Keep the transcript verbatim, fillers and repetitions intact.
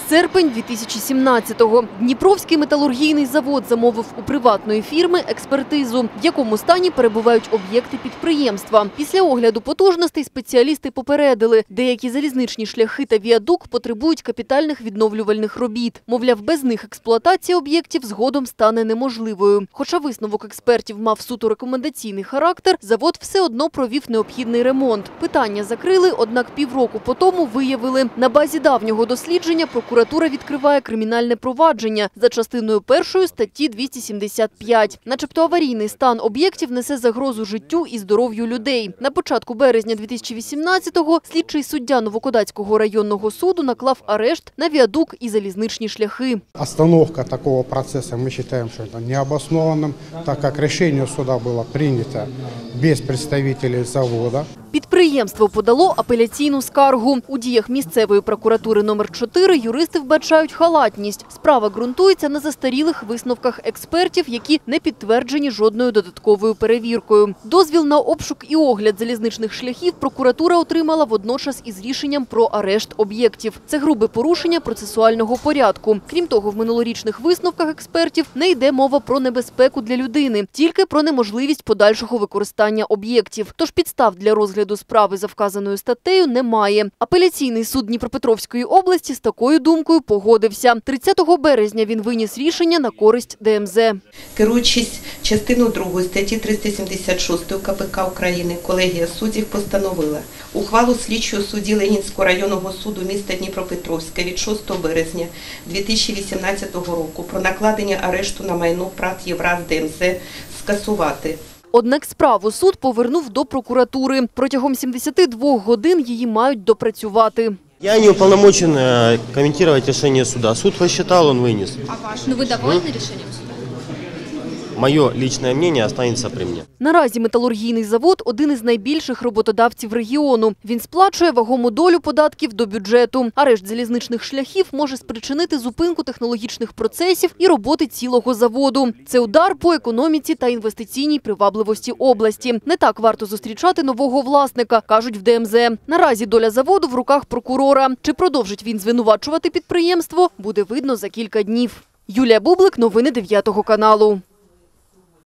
Серпень дві тисячі сімнадцятого. Дніпровський металургійний завод замовив у приватної фірми експертизу, в якому стані перебувають об'єкти підприємства. Після огляду потужностей спеціалісти попередили, деякі залізничні шляхи та віадук потребують капітальних відновлювальних робіт. Мовляв, без них експлуатація об'єктів згодом стане неможливою. Хоча висновок експертів мав суто рекомендаційний характер, завод все одно провів необхідний ремонт. Питання закрили, однак півроку по тому виявили, на базі давнього дослідження прокуратура відкриває кримінальне провадження за частиною першої статті двісті сімдесят п'ять. Начебто аварійний стан об'єктів несе загрозу життю і здоров'ю людей. На початку березня дві тисячі вісімнадцятого слідчий суддя Новокодацького районного суду наклав арешт на віадук і залізничні шляхи. Остановка такого процесу ми вважаємо, що це необоснованим, так як рішення суду було прийнято без представників заводу. Підприємство подало апеляційну скаргу. У діях місцевої прокуратури номер чотири юристи вбачають халатність. Справа ґрунтується на застарілих висновках експертів, які не підтверджені жодною додатковою перевіркою. Дозвіл на обшук і огляд залізничних шляхів прокуратура отримала водночас із рішенням про арешт об'єктів. Це грубе порушення процесуального порядку. Крім того, в минулорічних висновках експертів не йде мова про небезпеку для людини, тільки про неможливість подальшого використання об'єктів. Тож підстав для розгляду до справи за вказаною статтею немає. Апеляційний суд Дніпропетровської області з такою думкою погодився. тридцятого березня він виніс рішення на користь Де Ем Зе. Керуючись частиною другої статті триста сімдесят шість Ка Пе Ка України, колегія суддів постановила ухвалу слідчого судді Ленінського районного суду міста Дніпропетровська від шостого березня дві тисячі вісімнадцятого року про накладення арешту на майно ПрАТ «Євраз Де Ем Зе» скасувати. Однак справу суд повернув до прокуратури. Протягом сімдесяти двох годин її мають допрацювати. Я не уполномочен комментировать решение суда. Суд посчитал, он вынес. А ваш? Ну вы довольны решением суда? Мое личное мнение останется при мне. Наразі металургійний завод – один із найбільших роботодавців регіону. Він сплачує вагому долю податків до бюджету. Арешт залізничних шляхів може спричинити зупинку технологічних процесів і роботи цілого заводу. Це удар по економіці та інвестиційній привабливості області. Не так варто зустрічати нового власника, кажуть в Де Ем Зе. Наразі доля заводу в руках прокурора. Чи продовжить він звинувачувати підприємство, буде видно за кілька днів. Юлія Бублик, новини дев'ятого каналу.